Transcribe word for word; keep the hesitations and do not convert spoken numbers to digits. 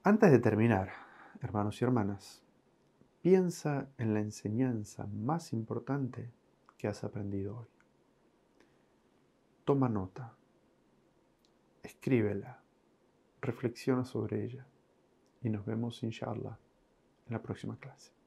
Antes de terminar, hermanos y hermanas, piensa en la enseñanza más importante que has aprendido hoy. Toma nota, escríbela, reflexiona sobre ella y nos vemos, inshallah, en la próxima clase.